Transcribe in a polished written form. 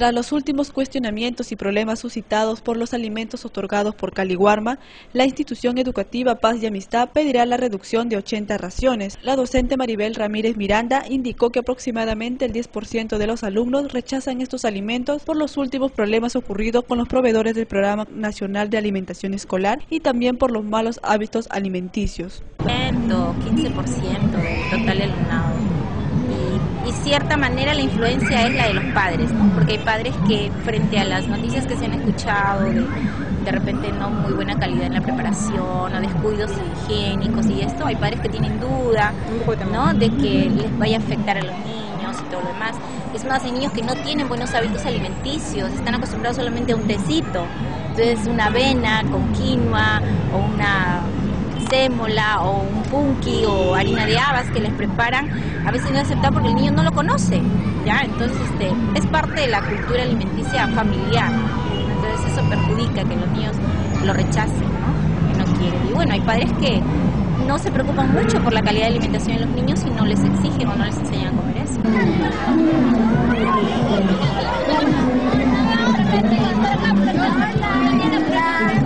Tras los últimos cuestionamientos y problemas suscitados por los alimentos otorgados por Caliwarma, la institución educativa Paz y Amistad pedirá la reducción de 80 raciones. La docente Maribel Ramírez Miranda indicó que aproximadamente el 10% de los alumnos rechazan estos alimentos por los últimos problemas ocurridos con los proveedores del Programa Nacional de Alimentación Escolar y también por los malos hábitos alimenticios. 15% del total alumnado. Y cierta manera la influencia es la de los padres, ¿no? Porque hay padres que frente a las noticias que se han escuchado de repente no muy buena calidad en la preparación o descuidos higiénicos y esto, hay padres que tienen duda, ¿no?, de que les vaya a afectar a los niños y todo lo demás. Es más, hay niños que no tienen buenos hábitos alimenticios, están acostumbrados solamente a un tecito, entonces una avena con quinoa o una sémola o un punky o harina de habas que les preparan, a veces no es aceptado porque el niño no lo conoce, ¿ya? Entonces es parte de la cultura alimenticia familiar, entonces eso perjudica que los niños lo rechacen, ¿no? Que no quieren. Y bueno, hay padres que no se preocupan mucho por la calidad de alimentación de los niños y no les exigen o no les enseñan a comer eso.